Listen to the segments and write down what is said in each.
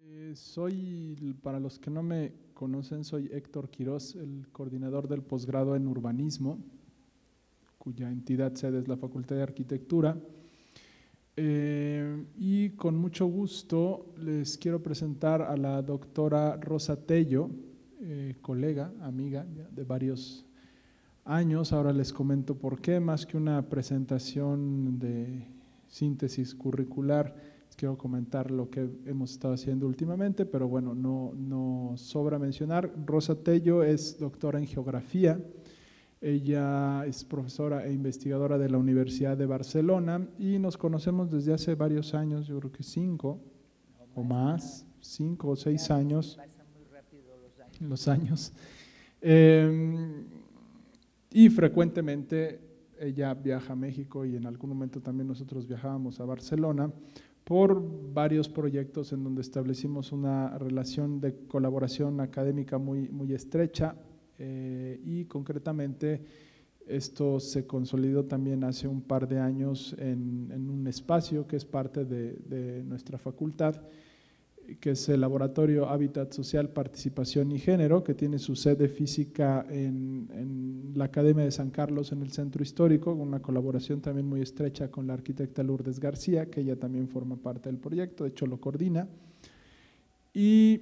Para los que no me conocen, soy Héctor Quirós, el coordinador del posgrado en urbanismo, cuya entidad sede es la Facultad de Arquitectura. Y con mucho gusto les quiero presentar a la doctora Rosa Tello, colega, amiga de varios años. Ahora les comento por qué, más que una presentación de síntesis curricular, quiero comentar lo que hemos estado haciendo últimamente, pero bueno, no sobra mencionar. Rosa Tello es doctora en geografía. Ella es profesora e investigadora de la Universidad de Barcelona y nos conocemos desde hace varios años, yo creo que 5 o más, 5 o 6 años. Pasan muy rápido los años. Y frecuentemente ella viaja a México y en algún momento también nosotros viajábamos a Barcelona por varios proyectos en donde establecimos una relación de colaboración académica muy estrecha. Y concretamente esto se consolidó también hace un par de años en un espacio que es parte de nuestra facultad, que es el Laboratorio Hábitat Social, Participación y Género, que tiene su sede física en la Academia de San Carlos, en el Centro Histórico, con una colaboración también muy estrecha con la arquitecta Lourdes García, que ella también forma parte del proyecto, de hecho lo coordina. Y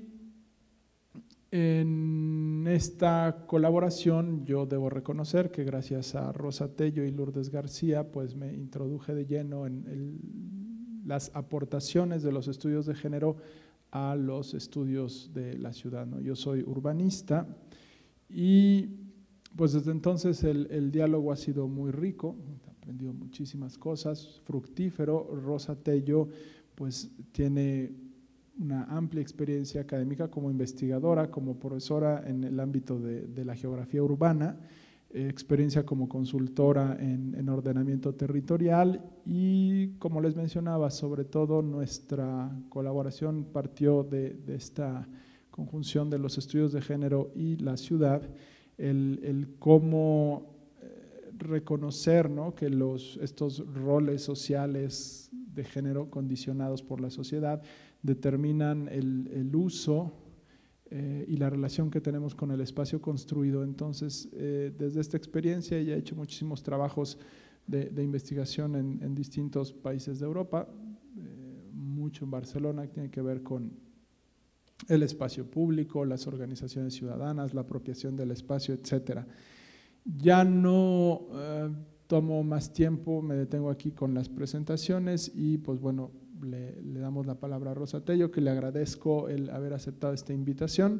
en esta colaboración yo debo reconocer que gracias a Rosa Tello y Lourdes García pues me introduje de lleno en las aportaciones de los estudios de género a los estudios de la ciudad, ¿no? Yo soy urbanista y pues desde entonces el diálogo ha sido muy rico, he aprendido muchísimas cosas, fructífero. Rosa Tello pues tiene una amplia experiencia académica como investigadora, como profesora en el ámbito de la geografía urbana, experiencia como consultora en ordenamiento territorial y, como les mencionaba, sobre todo nuestra colaboración partió de esta conjunción de los estudios de género y la ciudad, el cómo reconocer, ¿no?, que estos roles sociales de género condicionados por la sociedad determinan el uso y la relación que tenemos con el espacio construido. Entonces, desde esta experiencia ella ha hecho muchísimos trabajos de investigación en distintos países de Europa, mucho en Barcelona, que tiene que ver con el espacio público, las organizaciones ciudadanas, la apropiación del espacio, etcétera. Ya no tomo más tiempo, me detengo aquí con las presentaciones y pues bueno, le damos la palabra a Rosa Tello, que le agradezco el haber aceptado esta invitación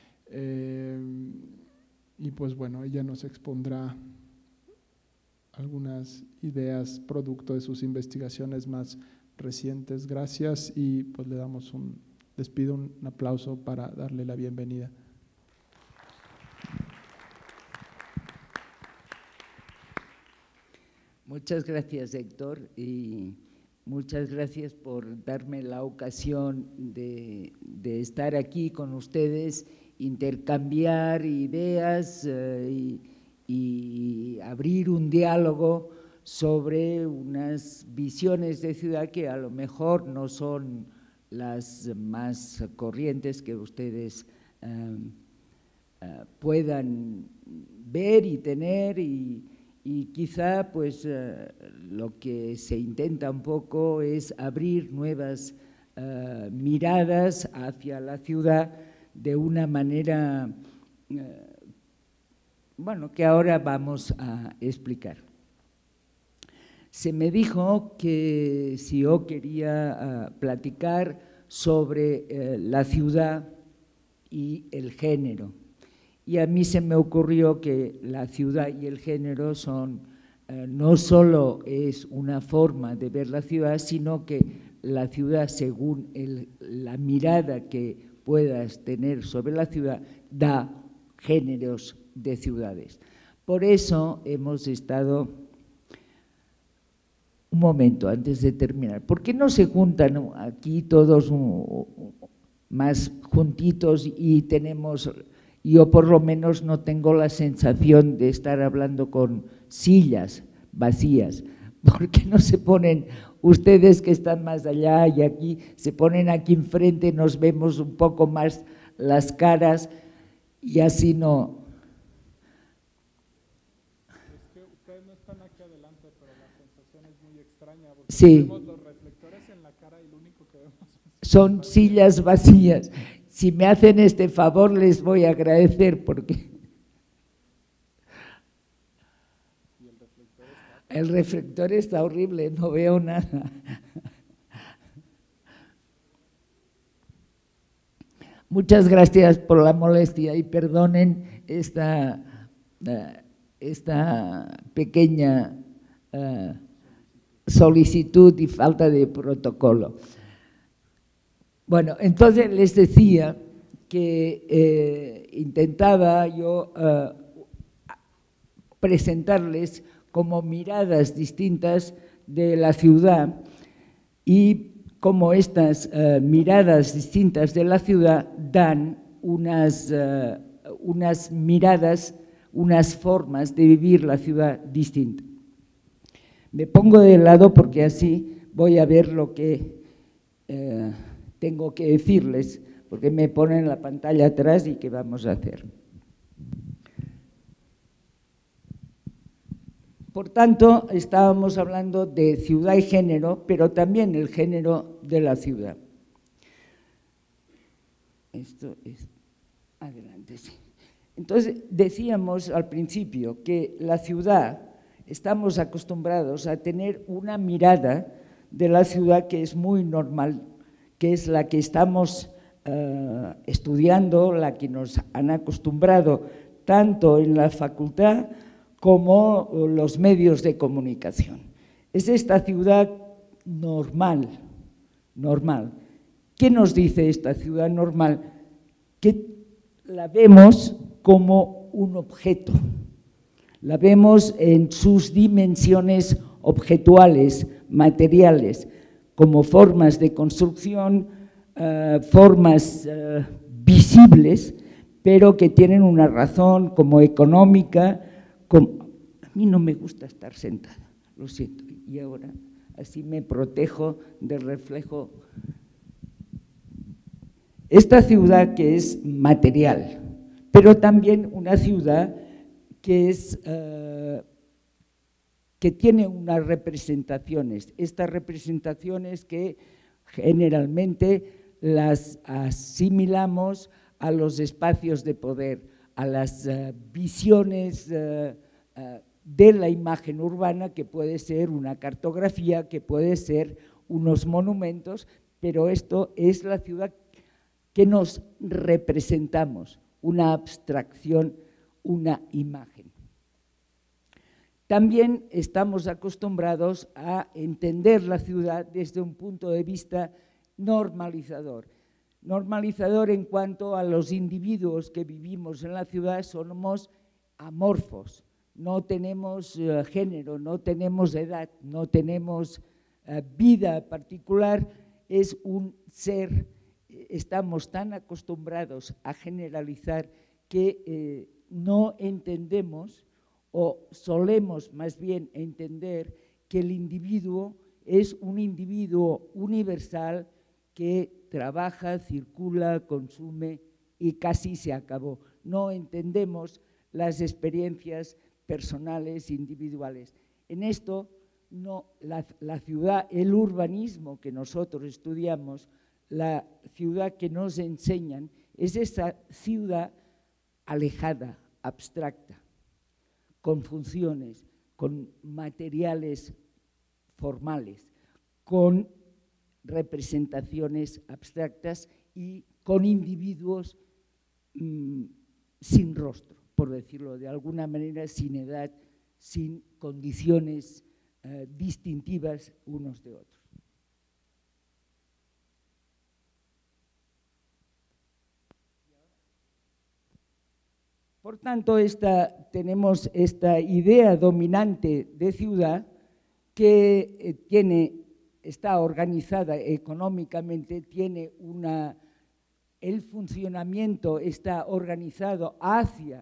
y pues bueno, ella nos expondrá algunas ideas producto de sus investigaciones más recientes. Gracias y pues les pido un aplauso para darle la bienvenida. Muchas gracias, Héctor, y muchas gracias por darme la ocasión de estar aquí con ustedes, intercambiar ideas y abrir un diálogo sobre unas visiones de ciudad que a lo mejor no son las más corrientes que ustedes puedan ver y tener y quizá pues lo que se intenta un poco es abrir nuevas miradas hacia la ciudad de una manera, bueno, que ahora vamos a explicar. Se me dijo que si yo quería platicar sobre la ciudad y el género. Y a mí se me ocurrió que la ciudad y el género son, no solo es una forma de ver la ciudad, sino que la ciudad, según la mirada que puedas tener sobre la ciudad, da géneros de ciudades. Por eso hemos estado, un momento antes de terminar, ¿por qué no se juntan aquí todos más juntitos y tenemos… Yo por lo menos no tengo la sensación de estar hablando con sillas vacías. ¿Por qué no se ponen ustedes que están más allá y aquí, se ponen aquí enfrente, nos vemos un poco más las caras y así no. Es que ustedes no están aquí adelante, pero la sensación es muy extraña, porque Sí. tenemos los reflectores en la cara y lo único que vemos Son sillas vacías. Si me hacen este favor, les voy a agradecer porque el reflector está horrible, no veo nada. Muchas gracias por la molestia y perdonen esta pequeña solicitud y falta de protocolo. Bueno, entonces les decía que intentaba yo presentarles como miradas distintas de la ciudad y cómo estas miradas distintas de la ciudad dan unas miradas, unas formas de vivir la ciudad distinta. Me pongo de lado porque así voy a ver lo que tengo que decirles, porque me ponen la pantalla atrás y qué vamos a hacer. Por tanto, estábamos hablando de ciudad y género, pero también el género de la ciudad. Esto es… Adelante, sí. Entonces, decíamos al principio que la ciudad, estamos acostumbrados a tener una mirada de la ciudad que es muy normal, que es la que estamos estudiando, la que nos han acostumbrado tanto en la facultad como los medios de comunicación. Es esta ciudad normal. ¿Qué nos dice esta ciudad normal? Que la vemos como un objeto, la vemos en sus dimensiones objetuales, materiales, como formas de construcción, formas visibles, pero que tienen una razón como económica. A mí no me gusta estar sentada, lo siento, y ahora así me protejo del reflejo. Esta ciudad que es material, pero también una ciudad que que tiene unas representaciones, estas representaciones que generalmente las asimilamos a los espacios de poder, a las visiones de la imagen urbana, que puede ser una cartografía, que puede ser unos monumentos, pero esto es la ciudad que nos representamos, una abstracción, una imagen. También estamos acostumbrados a entender la ciudad desde un punto de vista normalizador. Normalizador en cuanto a los individuos que vivimos en la ciudad, somos amorfos, no tenemos género, no tenemos edad, no tenemos vida particular, es un ser, estamos tan acostumbrados a generalizar que no entendemos o solemos más bien entender que el individuo es un individuo universal que trabaja, circula, consume y casi se acabó. No entendemos las experiencias personales, individuales. En esto, no, la ciudad, el urbanismo que nosotros estudiamos, la ciudad que nos enseñan, es esa ciudad alejada, abstracta, con funciones, con materiales formales, con representaciones abstractas y con individuos sin rostro, por decirlo de alguna manera, sin edad, sin condiciones distintivas unos de otros. Por tanto, tenemos esta idea dominante de ciudad que está organizada económicamente, tiene el funcionamiento está organizado hacia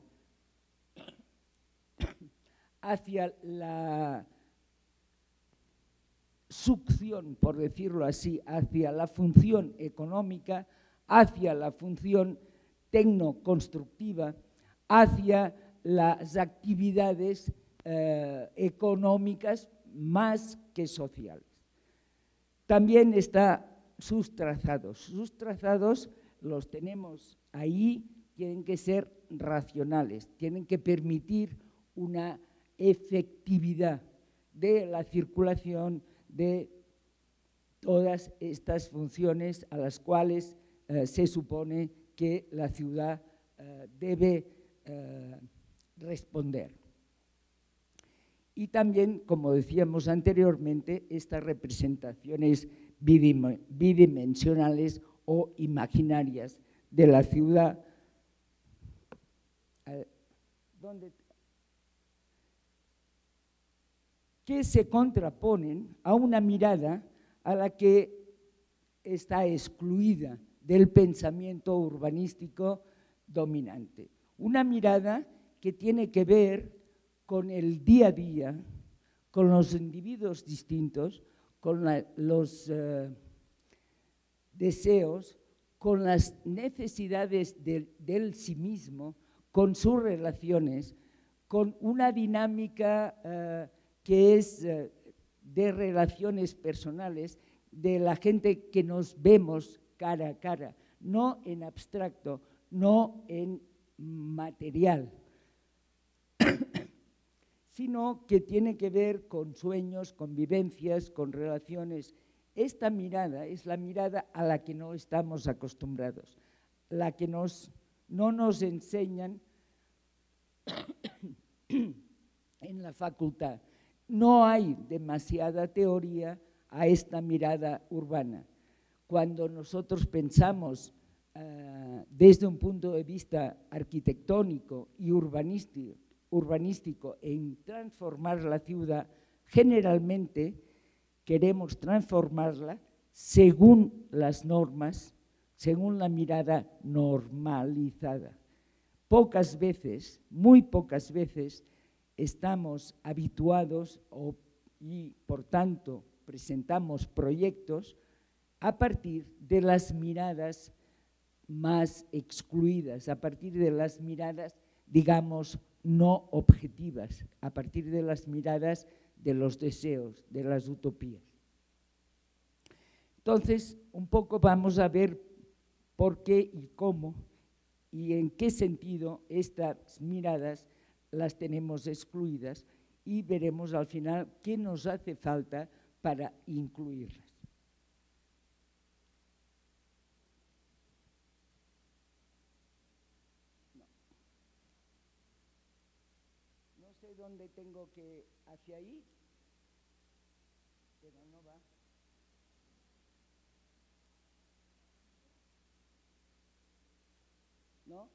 succión, por decirlo así, hacia la función económica, hacia la función tecnoconstructiva, hacia las actividades económicas más que sociales. También está sus trazados. Sus trazados los tenemos ahí, tienen que ser racionales, tienen que permitir una efectividad de la circulación de todas estas funciones a las cuales se supone que la ciudad debe responder. Y también, como decíamos anteriormente, estas representaciones bidimensionales o imaginarias de la ciudad, que se contraponen a una mirada a la que está excluida del pensamiento urbanístico dominante. Una mirada que tiene que ver con el día a día, con los individuos distintos, con los deseos, con las necesidades del sí mismo, con sus relaciones, con una dinámica que es de relaciones personales, de la gente que nos vemos cara a cara, no en abstracto, no en material, sino que tiene que ver con sueños, con vivencias, con relaciones. Esta mirada es la mirada a la que no estamos acostumbrados, la que no nos enseñan en la facultad. No hay demasiada teoría a esta mirada urbana. Cuando nosotros pensamos desde un punto de vista arquitectónico y urbanístico en transformar la ciudad, generalmente queremos transformarla según las normas, según la mirada normalizada. Pocas veces, muy pocas veces, estamos habituados y, por tanto, presentamos proyectos a partir de las miradas más excluidas, a partir de las miradas, digamos, no objetivas, a partir de las miradas de los deseos, de las utopías. Entonces, un poco vamos a ver por qué y cómo y en qué sentido estas miradas las tenemos excluidas y veremos al final qué nos hace falta para incluirlas. No sé dónde tengo que, hacia ahí, pero no va. ¿No?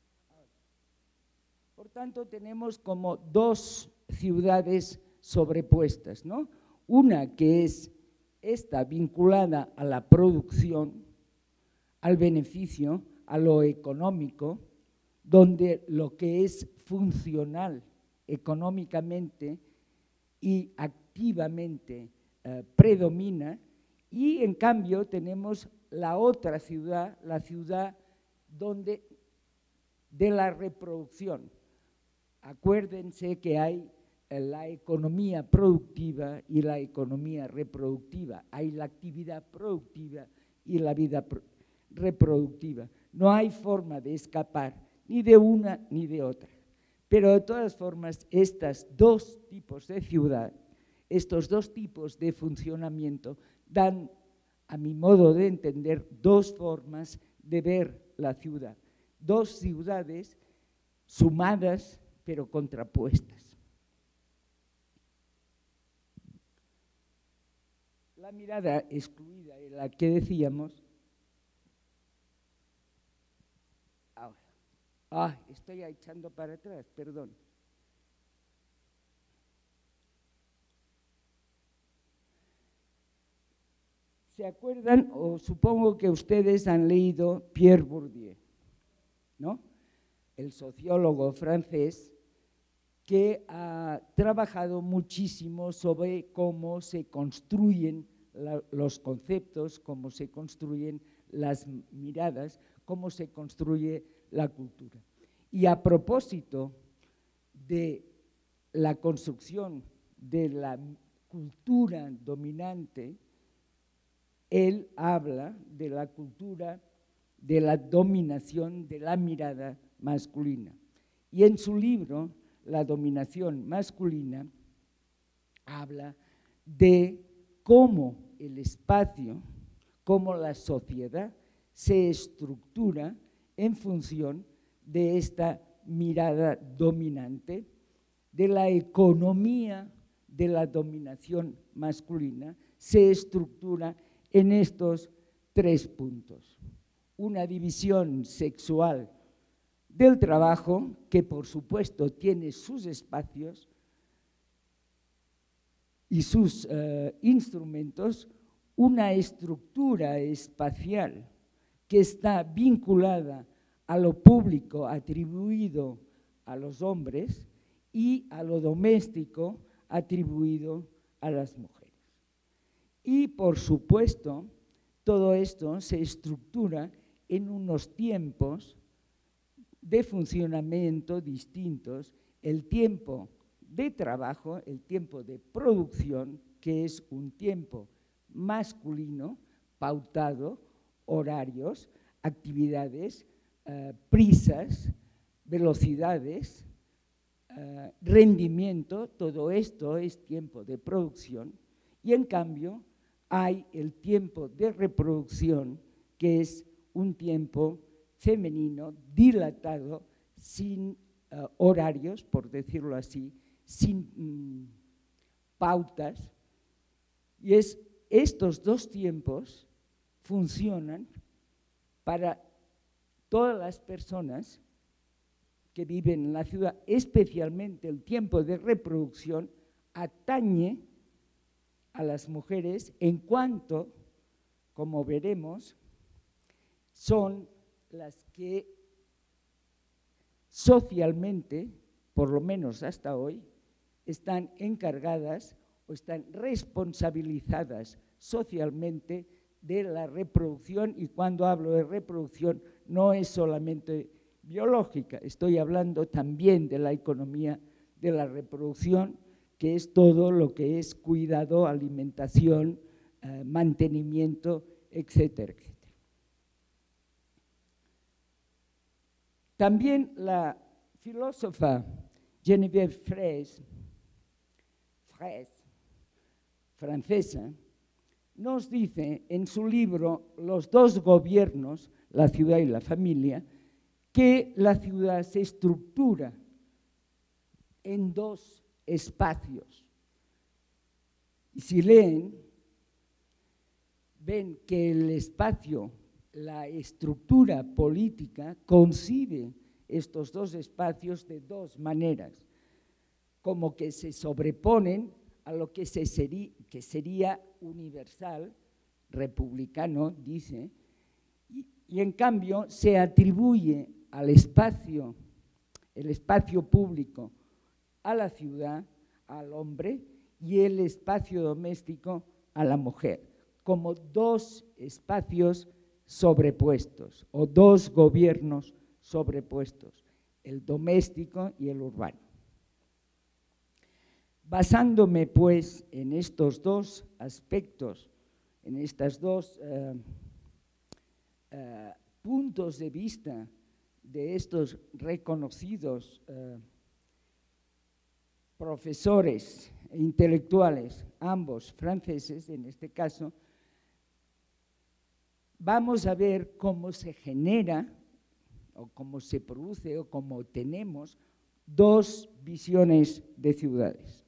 Por tanto, tenemos como dos ciudades sobrepuestas, ¿no? Una que es esta vinculada a la producción, al beneficio, a lo económico, donde lo que es funcional económicamente y activamente predomina, y en cambio tenemos la otra ciudad, la ciudad de la reproducción. Acuérdense que hay la economía productiva y la economía reproductiva, hay la actividad productiva y la vida reproductiva. No hay forma de escapar ni de una ni de otra. Pero de todas formas, estos dos tipos de ciudad, estos dos tipos de funcionamiento dan, a mi modo de entender, dos formas de ver la ciudad. Dos ciudades sumadas pero contrapuestas. La mirada excluida de la que decíamos. Ahora, estoy echando para atrás, perdón. ¿Se acuerdan? O supongo que ustedes han leído Pierre Bourdieu, ¿no? El sociólogo francés que ha trabajado muchísimo sobre cómo se construyen los conceptos, cómo se construyen las miradas, cómo se construye la cultura. Y a propósito de la construcción de la cultura dominante, él habla de la cultura de la dominación de la mirada masculina. Y en su libro, La dominación masculina, habla de cómo el espacio, cómo la sociedad se estructura en función de esta mirada dominante, de la economía de la dominación masculina, se estructura en estos 3 puntos. Una división sexual del trabajo, que por supuesto tiene sus espacios y sus instrumentos, una estructura espacial que está vinculada a lo público atribuido a los hombres y a lo doméstico atribuido a las mujeres. Y por supuesto, todo esto se estructura en unos tiempos de funcionamiento distintos, el tiempo de trabajo, el tiempo de producción, que es un tiempo masculino, pautado, horarios, actividades, prisas, velocidades, rendimiento, todo esto es tiempo de producción, y en cambio hay el tiempo de reproducción, que es un tiempo femenino, dilatado, sin horarios, por decirlo así, sin pautas, y estos 2 tiempos funcionan para todas las personas que viven en la ciudad, especialmente el tiempo de reproducción atañe a las mujeres en cuanto, como veremos, son las que socialmente, por lo menos hasta hoy, están encargadas o están responsabilizadas socialmente de la reproducción, y cuando hablo de reproducción no es solamente biológica, estoy hablando también de la economía de la reproducción, que es todo lo que es cuidado, alimentación, mantenimiento, etcétera, etcétera. También la filósofa Geneviève Fraisse, francesa, nos dice en su libro Los 2 gobiernos, la ciudad y la familia, que la ciudad se estructura en 2 espacios. Y si leen, ven que el espacio, la estructura política, concibe estos 2 espacios de 2 maneras, como que se sobreponen a lo que sería universal, republicano, dice, y en cambio se atribuye al espacio, el espacio público, a la ciudad, al hombre, y el espacio doméstico a la mujer, como 2 espacios sobrepuestos o 2 gobiernos sobrepuestos, el doméstico y el urbano. Basándome pues en estos 2 aspectos, en estos 2 puntos de vista de estos reconocidos profesores e intelectuales, ambos franceses en este caso, vamos a ver cómo se genera o cómo se produce o cómo tenemos 2 visiones de ciudades.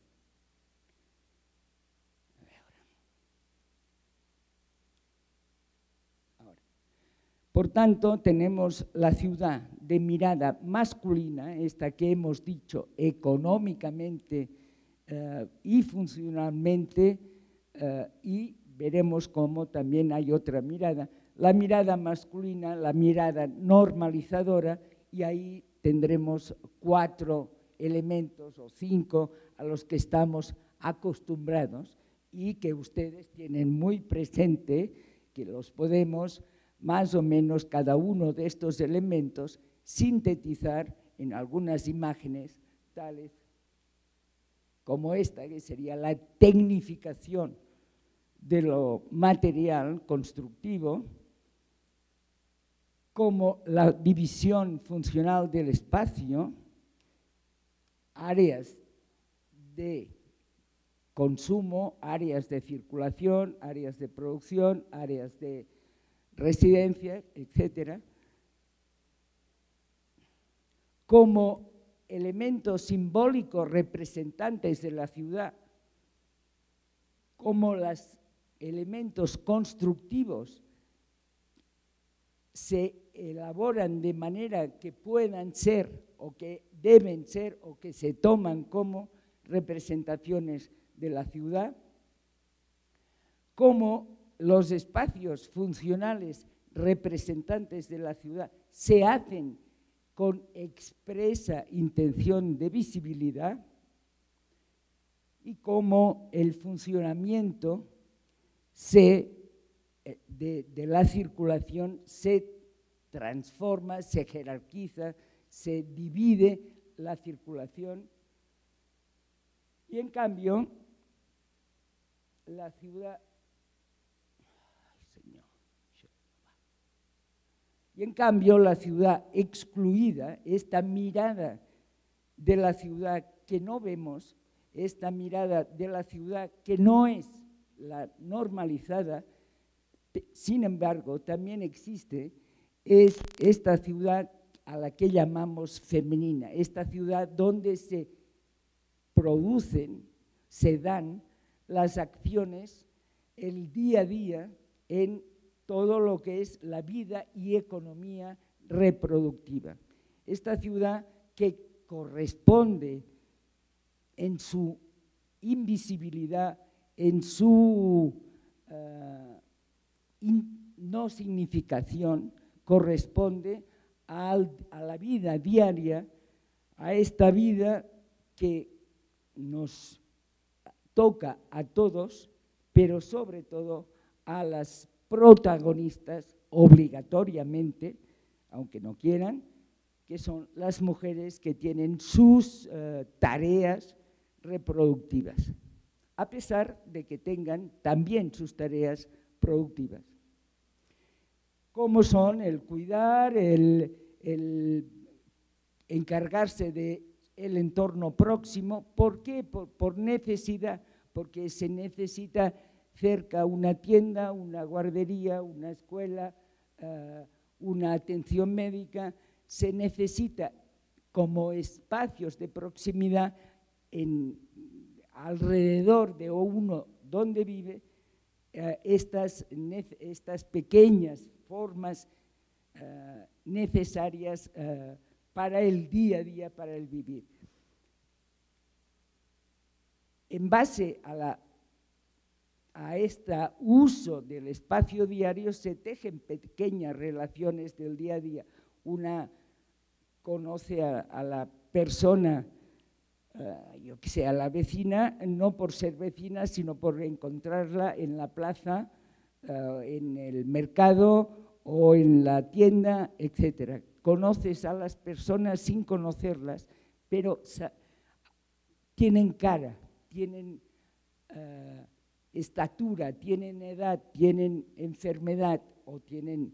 Por tanto, tenemos la ciudad de mirada masculina, esta que hemos dicho económicamente y funcionalmente, y veremos cómo también hay otra mirada, la mirada masculina, la mirada normalizadora, y ahí tendremos 4 elementos o 5 a los que estamos acostumbrados y que ustedes tienen muy presente, que los podemos más o menos cada uno de estos elementos sintetizar en algunas imágenes tales como esta, que sería la tecnificación de lo material constructivo, como la división funcional del espacio, áreas de consumo, áreas de circulación, áreas de producción, áreas de residencia, etcétera, como elementos simbólicos representantes de la ciudad, como los elementos constructivos se elaboran de manera que puedan ser o que deben ser o que se toman como representaciones de la ciudad, como los espacios funcionales representantes de la ciudad se hacen con expresa intención de visibilidad y cómo el funcionamiento de la circulación se transforma, se jerarquiza, se divide la circulación y en cambio la ciudad excluida, esta mirada de la ciudad que no vemos, esta mirada de la ciudad que no es la normalizada, sin embargo, también existe, es esta ciudad a la que llamamos femenina, esta ciudad donde se producen, se dan las acciones, el día a día en todo lo que es la vida y economía reproductiva. Esta ciudad que corresponde en su invisibilidad, en su no significación, corresponde a la vida diaria, a esta vida que nos toca a todos, pero sobre todo a las protagonistas obligatoriamente, aunque no quieran, que son las mujeres que tienen sus tareas reproductivas, a pesar de que tengan también sus tareas productivas, como son el cuidar, el encargarse del entorno próximo. ¿Por qué? Por necesidad, porque se necesita cerca una tienda, una guardería, una escuela, una atención médica, se necesita como espacios de proximidad alrededor de uno donde vive estas pequeñas formas necesarias para el día a día, para el vivir. En base a este uso del espacio diario se tejen pequeñas relaciones del día a día. Una conoce a la persona, yo que sé, a la vecina, no por ser vecina, sino por encontrarla en la plaza, en el mercado o en la tienda, etcétera. Conoces a las personas sin conocerlas, pero tienen cara, tienen estatura, tienen edad, tienen enfermedad tienen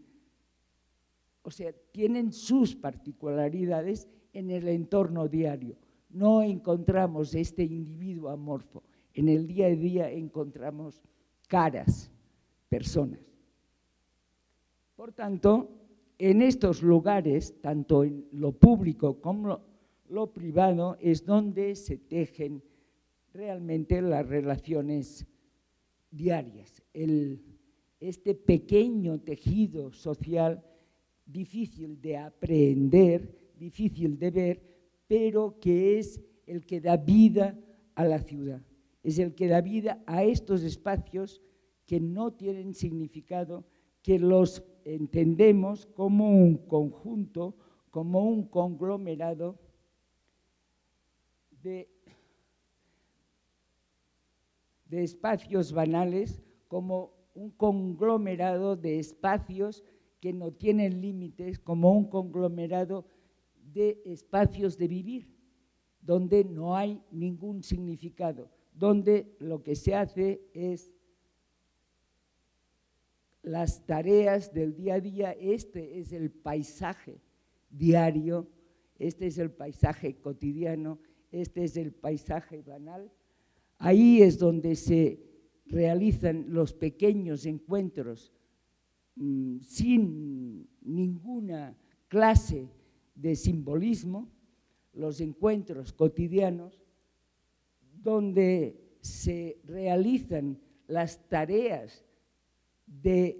sus particularidades en el entorno diario. No encontramos este individuo amorfo. En el día a día encontramos caras, personas. Por tanto, en estos lugares, tanto en lo público como lo privado, es donde se tejen realmente las relaciones diarias. Este pequeño tejido social, difícil de aprehender, difícil de ver, pero que es el que da vida a la ciudad, es el que da vida a estos espacios que no tienen significado, que los entendemos como un conjunto, como un conglomerado de espacios banales como un conglomerado de espacios que no tienen límites, como un conglomerado de espacios de vivir, donde no hay ningún significado, donde lo que se hace es las tareas del día a día. Este es el paisaje diario, este es el paisaje cotidiano, este es el paisaje banal. Ahí es donde se realizan los pequeños encuentros sin ninguna clase de simbolismo, los encuentros cotidianos, donde se realizan las tareas de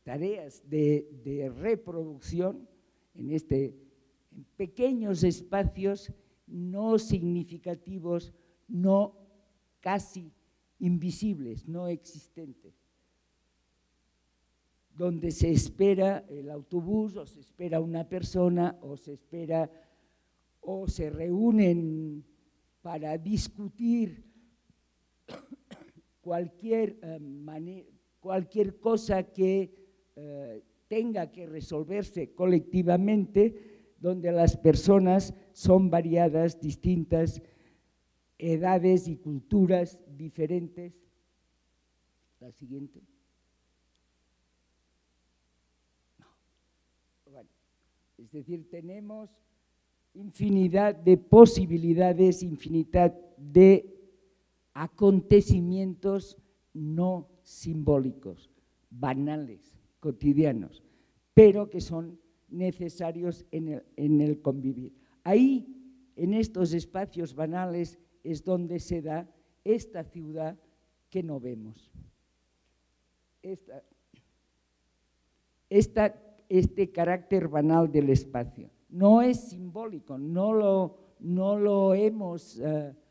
reproducción en pequeños espacios no significativos, no casi invisibles, no existentes, donde se espera el autobús, o se espera una persona, o se reúnen para discutir cualquier cosa que tenga que resolverse colectivamente, donde las personas son variadas, distintas, edades y culturas diferentes. La siguiente. Bueno, es decir, tenemos infinidad de posibilidades, infinidad de acontecimientos no simbólicos, banales, cotidianos, pero que son necesarios en el convivir. Ahí, en estos espacios banales, es donde se da esta ciudad que no vemos. Este carácter banal del espacio no es simbólico, no lo hemos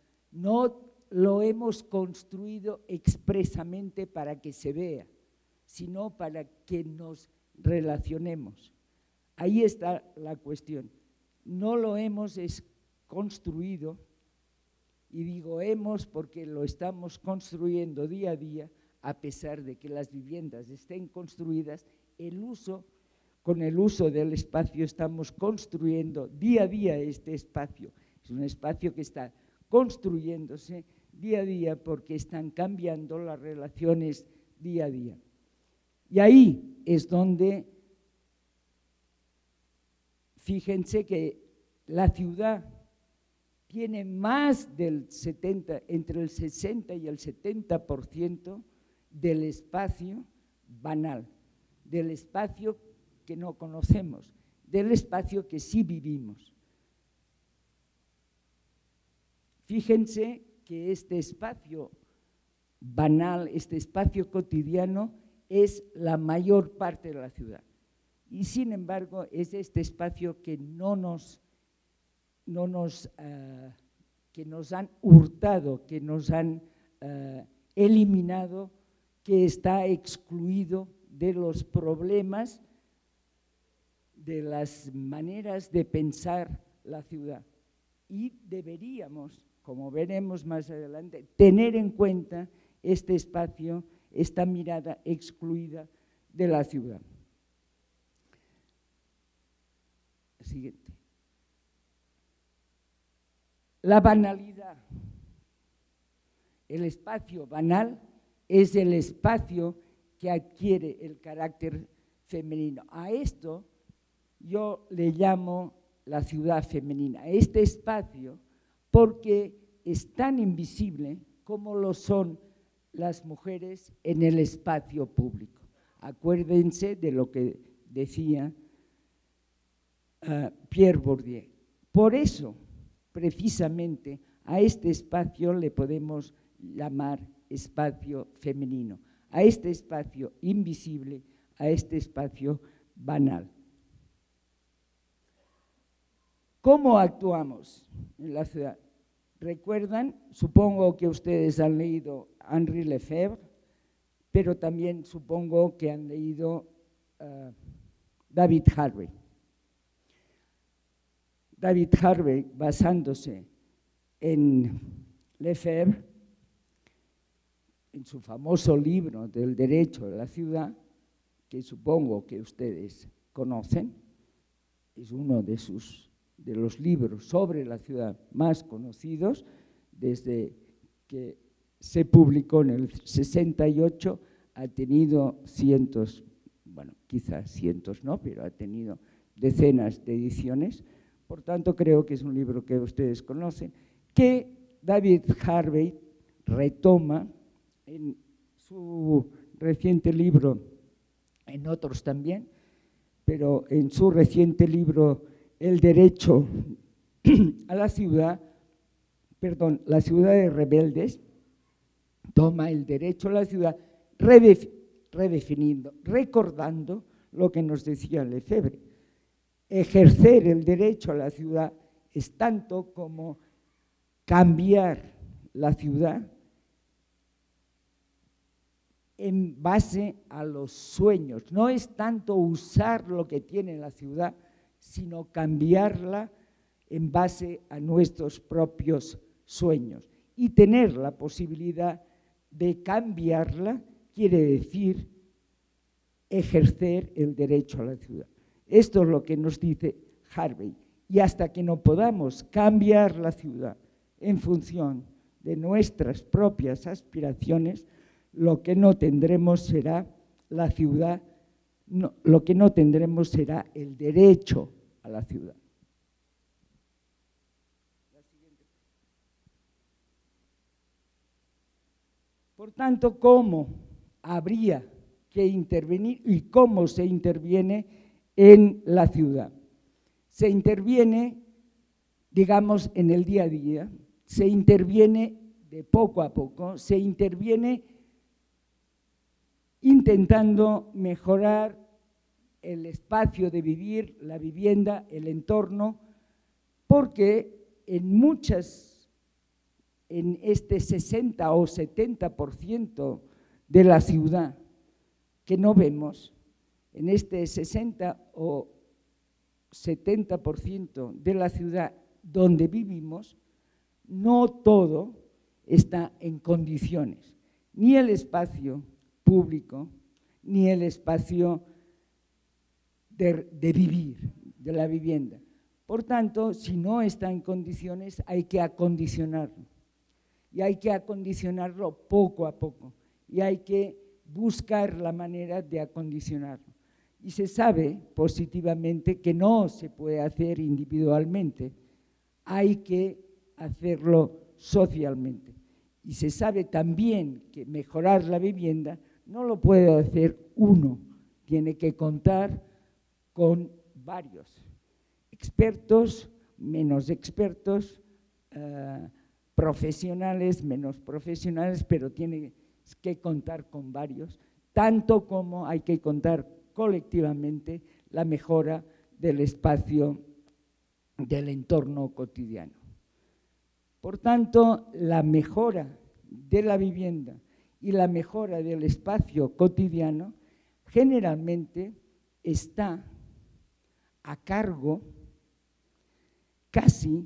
construido expresamente para que se vea, sino para que nos relacionemos. Ahí está la cuestión. No lo hemos construido, y digo hemos porque lo estamos construyendo día a día, a pesar de que las viviendas estén construidas, con el uso del espacio estamos construyendo día a día este espacio. Es un espacio que está construyéndose día a día porque están cambiando las relaciones día a día. Y ahí es donde, fíjense que la ciudad tiene más del entre el 60 y el 70% del espacio banal, del espacio que no conocemos, del espacio que sí vivimos. Fíjense que este espacio banal, este espacio cotidiano, es la mayor parte de la ciudad. Y sin embargo, es este espacio que que nos han hurtado, que nos han eliminado, que está excluido de los problemas, de las maneras de pensar la ciudad. Y deberíamos, como veremos más adelante, tener en cuenta este espacio, esta mirada excluida de la ciudad. Siguiente. La banalidad. El espacio banal es el espacio que adquiere el carácter femenino. A esto yo le llamo la ciudad femenina, este espacio, porque es tan invisible como lo son las mujeres en el espacio público. Acuérdense de lo que decía Pierre Bourdieu. Por eso, precisamente, a este espacio le podemos llamar espacio femenino, a este espacio invisible, a este espacio banal. ¿Cómo actuamos en la ciudad? ¿Recuerdan? Supongo que ustedes han leído Henri Lefebvre, pero también supongo que han leído David Harvey. David Harvey, basándose en Lefebvre, en su famoso libro del derecho de la ciudad, que supongo que ustedes conocen, es uno de los libros sobre la ciudad más conocidos desde que se publicó en el 68, ha tenido cientos, bueno, quizás cientos no, pero ha tenido decenas de ediciones. Por tanto, creo que es un libro que ustedes conocen, que David Harvey retoma en su reciente libro, en otros también, pero en su reciente libro, El derecho a la ciudad, perdón, La ciudad de rebeldes, toma el derecho a la ciudad redefiniendo, recordando lo que nos decía Lefebvre. Ejercer el derecho a la ciudad es tanto como cambiar la ciudad en base a los sueños. No es tanto usar lo que tiene la ciudad, sino cambiarla en base a nuestros propios sueños. Y tener la posibilidad de cambiarla quiere decir ejercer el derecho a la ciudad. Esto es lo que nos dice Harvey. Y hasta que no podamos cambiar la ciudad en función de nuestras propias aspiraciones, lo que no tendremos será la ciudad, lo que no tendremos será el derecho a la ciudad. Por tanto, ¿cómo habría que intervenir y cómo se interviene en la ciudad? Se interviene, digamos, en el día a día, se interviene de poco a poco, se interviene intentando mejorar el espacio de vivir, la vivienda, el entorno, porque en este 60 o 70% de la ciudad que no vemos, en este 60 o 70% de la ciudad donde vivimos, no todo está en condiciones, ni el espacio público, ni el espacio de vivir, de la vivienda. Por tanto, si no está en condiciones, hay que acondicionarlo. Y hay que acondicionarlo poco a poco. Y hay que buscar la manera de acondicionarlo. Y se sabe positivamente que no se puede hacer individualmente, hay que hacerlo socialmente. Y se sabe también que mejorar la vivienda no lo puede hacer uno, tiene que contar con varios expertos, menos expertos, profesionales, menos profesionales, pero tiene que contar con varios, tanto como hay que contar colectivamente la mejora del espacio del entorno cotidiano. Por tanto, la mejora de la vivienda y la mejora del espacio cotidiano generalmente está a cargo casi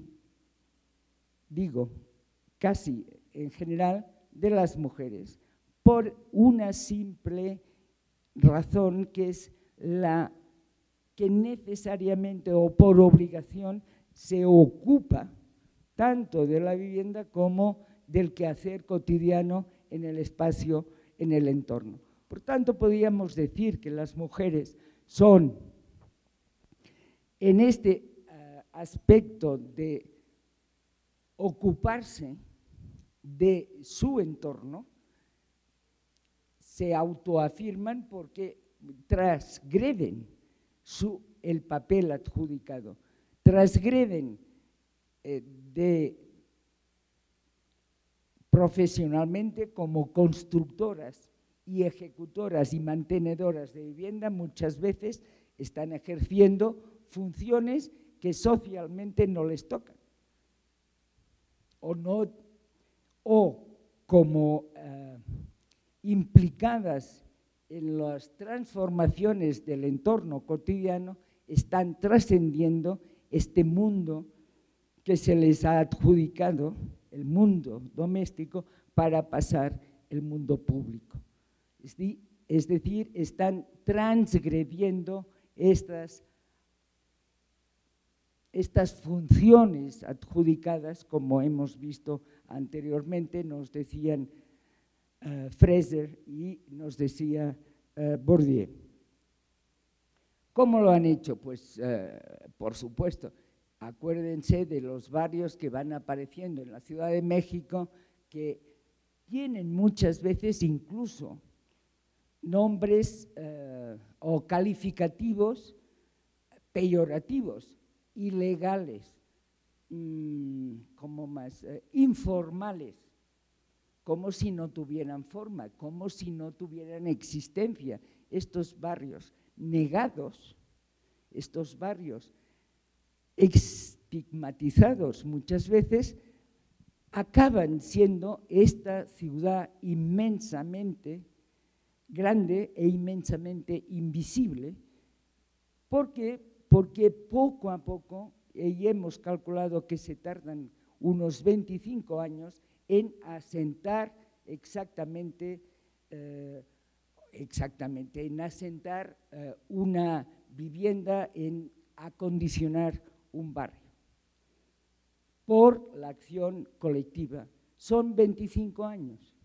en general de las mujeres, por una simple razón que es la que necesariamente o por obligación se ocupa tanto de la vivienda como del quehacer cotidiano en el espacio, en el entorno. Por tanto, podríamos decir que las mujeres son, en este aspecto de ocuparse de su entorno, se autoafirman porque transgreden el papel adjudicado, transgreden profesionalmente como constructoras y ejecutoras y mantenedoras de vivienda, muchas veces están ejerciendo funciones que socialmente no les tocan, o como implicadas en las transformaciones del entorno cotidiano, están trascendiendo este mundo que se les ha adjudicado el mundo doméstico para pasar el mundo público. Es decir, están transgrediendo estas funciones adjudicadas, como hemos visto anteriormente, nos decían Fraser y nos decía Bourdieu. ¿Cómo lo han hecho? Pues, por supuesto, acuérdense de los barrios que van apareciendo en la Ciudad de México, que tienen muchas veces incluso nombres o calificativos peyorativos, ilegales, como más informales, como si no tuvieran forma, como si no tuvieran existencia. Estos barrios negados, estos barrios estigmatizados muchas veces, acaban siendo esta ciudad inmensamente grande e inmensamente invisible, porque poco a poco, y hemos calculado que se tardan unos 25 años en asentar exactamente en asentar una vivienda, en acondicionar un barrio por la acción colectiva. Son 25 años.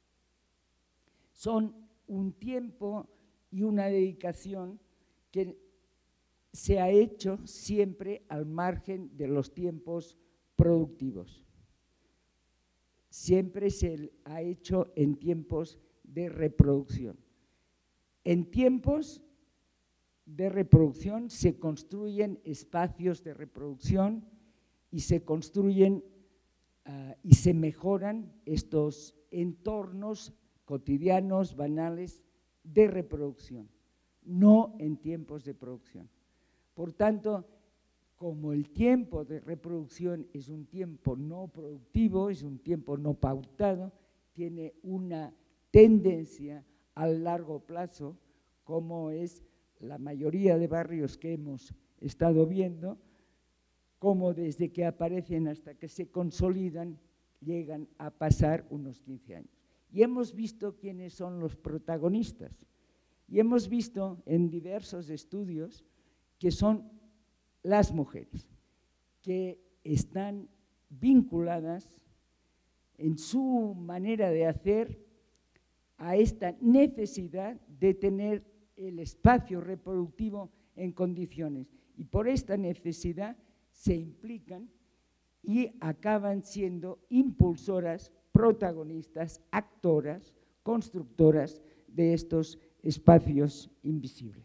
Son un tiempo y una dedicación que se ha hecho siempre al margen de los tiempos productivos. Siempre se ha hecho en tiempos de reproducción. En tiempos de reproducción se construyen espacios de reproducción y se construyen y se mejoran estos entornos cotidianos, banales, de reproducción, no en tiempos de producción. Por tanto, como el tiempo de reproducción es un tiempo no productivo, es un tiempo no pautado, tiene una tendencia a largo plazo, como es la mayoría de barrios que hemos estado viendo, como desde que aparecen hasta que se consolidan, llegan a pasar unos 15 años. Y hemos visto quiénes son los protagonistas. Y hemos visto en diversos estudios que son las mujeres, que están vinculadas en su manera de hacer a esta necesidad de tener el espacio reproductivo en condiciones. Y por esta necesidad se implican y acaban siendo impulsoras, protagonistas, actoras, constructoras de estos espacios invisibles.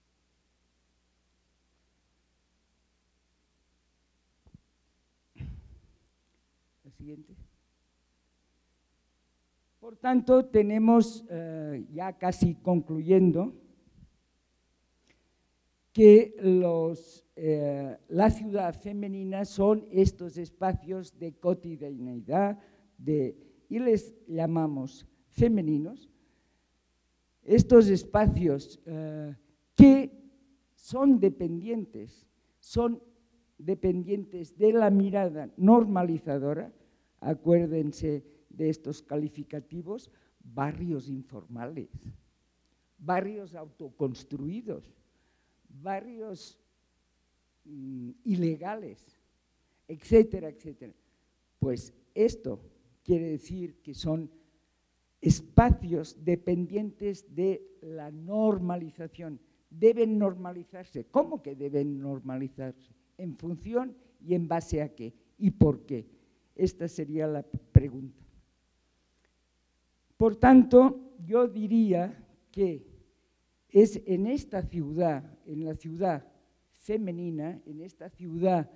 La siguiente. Por tanto, tenemos, ya casi concluyendo, que la ciudad femenina son estos espacios de cotidianidad, y les llamamos femeninos, estos espacios que son dependientes de la mirada normalizadora. Acuérdense de estos calificativos: barrios informales, barrios autoconstruidos, barrios ilegales, etcétera, etcétera. Pues esto quiere decir que son espacios dependientes de la normalización. Deben normalizarse. ¿Cómo que deben normalizarse? ¿En función y en base a qué? ¿Y por qué? Esta sería la pregunta. Por tanto, yo diría que es en esta ciudad, en la ciudad femenina, en esta ciudad,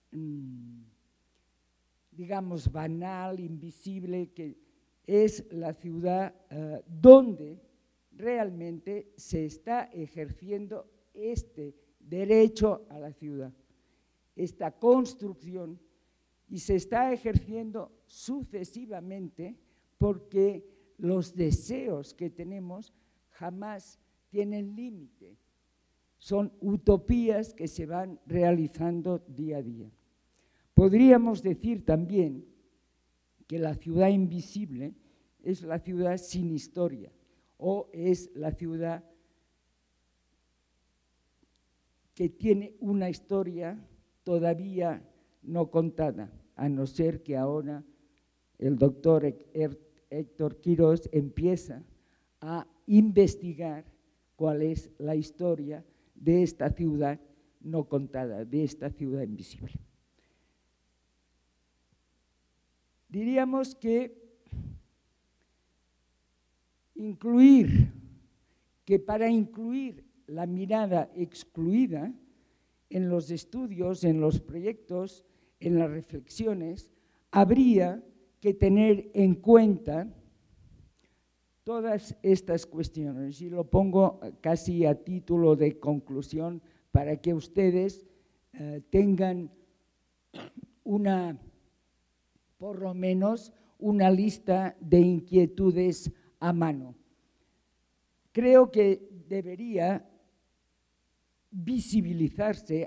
digamos, banal, invisible, que es la ciudad donde realmente se está ejerciendo este derecho a la ciudad, esta construcción, y se está ejerciendo sucesivamente, porque los deseos que tenemos jamás tienen límite. Son utopías que se van realizando día a día. Podríamos decir también que la ciudad invisible es la ciudad sin historia, o es la ciudad que tiene una historia todavía no contada, a no ser que ahora el doctor Héctor Quirós empieza a investigar cuál es la historia de esta ciudad no contada, de esta ciudad invisible. Diríamos que para incluir la mirada excluida en los estudios, en los proyectos, en las reflexiones, habría que tener en cuenta todas estas cuestiones, y lo pongo casi a título de conclusión para que ustedes tengan por lo menos una lista de inquietudes a mano. Creo que debería visibilizarse,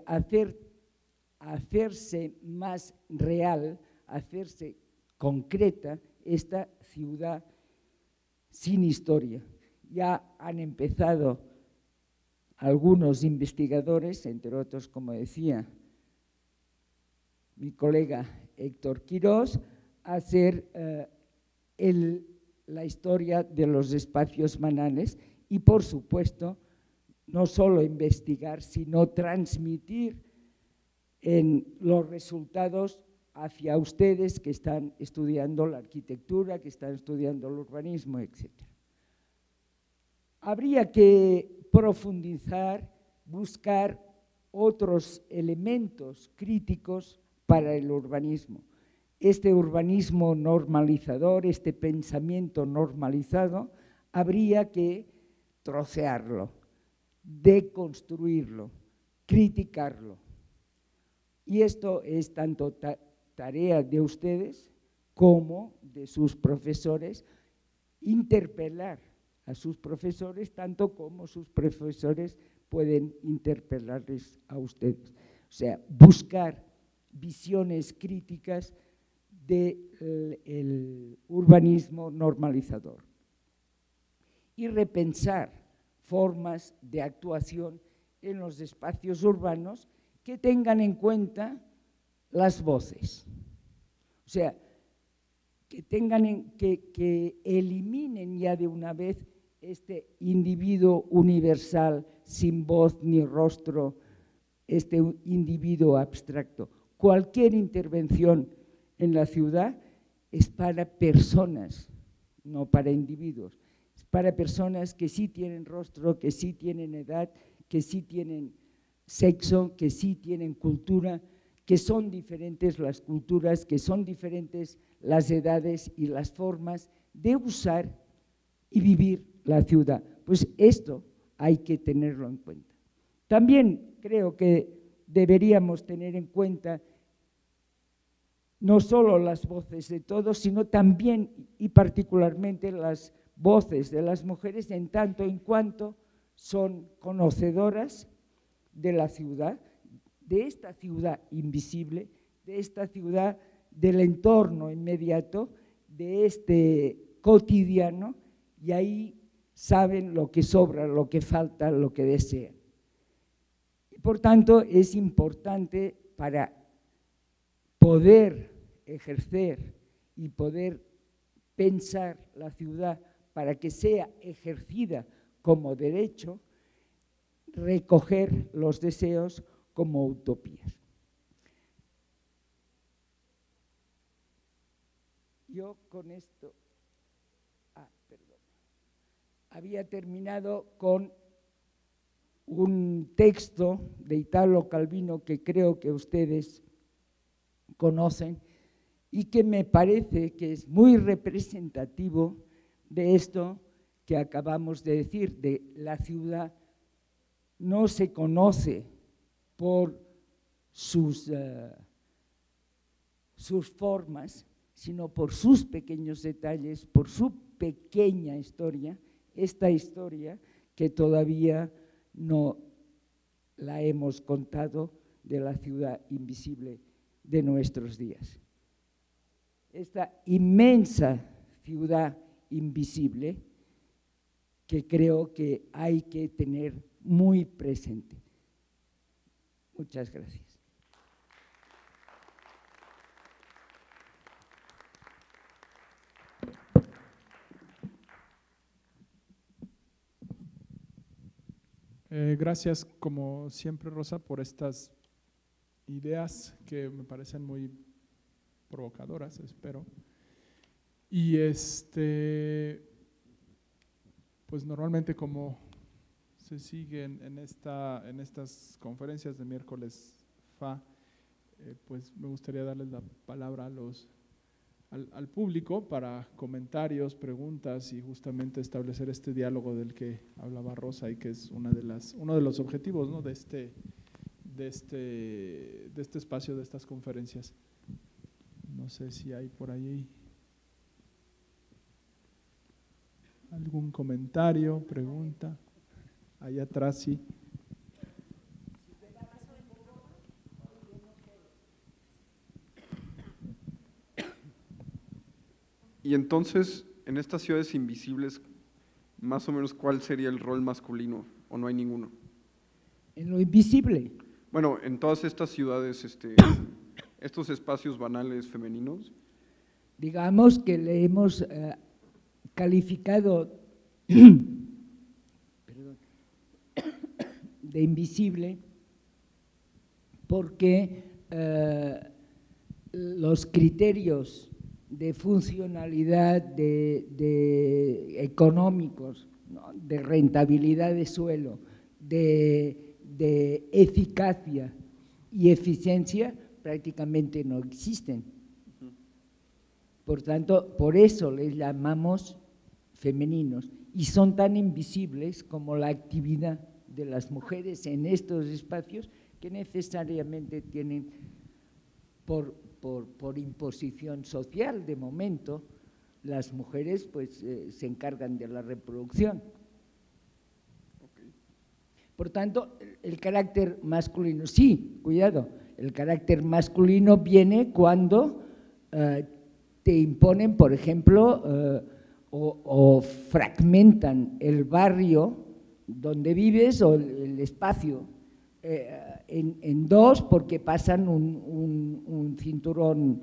hacerse más real, hacerse concreta esta ciudad sin historia. Ya han empezado algunos investigadores, entre otros, como decía mi colega Héctor Quirós, a hacer la historia de los espacios manales y, por supuesto, no solo investigar, sino transmitir en los resultados hacia ustedes que están estudiando la arquitectura, que están estudiando el urbanismo, etc. Habría que profundizar, buscar otros elementos críticos para el urbanismo. Este urbanismo normalizador, este pensamiento normalizado, habría que trocearlo, deconstruirlo, criticarlo. Y esto es tanto tarea de ustedes como de sus profesores, interpelar a sus profesores, tanto como sus profesores pueden interpelarles a ustedes. O sea, buscar visiones críticas del urbanismo normalizador y repensar formas de actuación en los espacios urbanos que tengan en cuenta las voces. O sea, que eliminen ya de una vez este individuo universal sin voz ni rostro, este individuo abstracto. Cualquier intervención en la ciudad es para personas, no para individuos. Es para personas que sí tienen rostro, que sí tienen edad, que sí tienen sexo, que sí tienen cultura, que son diferentes las culturas, que son diferentes las edades y las formas de usar y vivir la ciudad. Pues esto hay que tenerlo en cuenta. También creo que deberíamos tener en cuenta no solo las voces de todos, sino también y particularmente las voces de las mujeres en tanto en cuanto son conocedoras de la ciudad, de esta ciudad invisible, de esta ciudad del entorno inmediato, de este cotidiano, y ahí saben lo que sobra, lo que falta, lo que desean. Y por tanto, es importante para poder ejercer y poder pensar la ciudad para que sea ejercida como derecho, recoger los deseos como utopías. Yo con esto, había terminado con un texto de Italo Calvino que creo que ustedes conocen y que me parece que es muy representativo de esto que acabamos de decir, de la ciudad no se conoce por sus formas, sino por sus pequeños detalles, por su pequeña historia, esta historia que todavía no la hemos contado de la ciudad invisible de nuestros días. Esta inmensa ciudad invisible que creo que hay que tener muy presente. Muchas gracias. Gracias, como siempre, Rosa, por estas ideas que me parecen muy provocadoras, espero. Y pues normalmente como se siguen en estas conferencias de miércoles FA, pues me gustaría darles la palabra al público para comentarios, preguntas y justamente establecer este diálogo del que hablaba Rosa y que es uno de los objetivos, ¿no?, de este espacio, de estas conferencias. No sé si hay por ahí algún comentario, pregunta. Allá atrás, sí. Y entonces, en estas ciudades invisibles, más o menos, ¿cuál sería el rol masculino? ¿O no hay ninguno? En lo invisible. Bueno, en todas estas ciudades, estos espacios banales femeninos. Digamos que le hemos calificado de invisible porque los criterios de funcionalidad, de económicos, ¿no?, de rentabilidad de suelo, de eficacia y eficiencia prácticamente no existen. Por tanto, por eso les llamamos femeninos y son tan invisibles como la actividad de las mujeres en estos espacios que necesariamente tienen por imposición social, de momento, las mujeres pues se encargan de la reproducción. Por tanto, el carácter masculino, sí, cuidado, el carácter masculino viene cuando te imponen, por ejemplo, o fragmentan el barrio donde vives o el espacio en dos porque pasan un cinturón,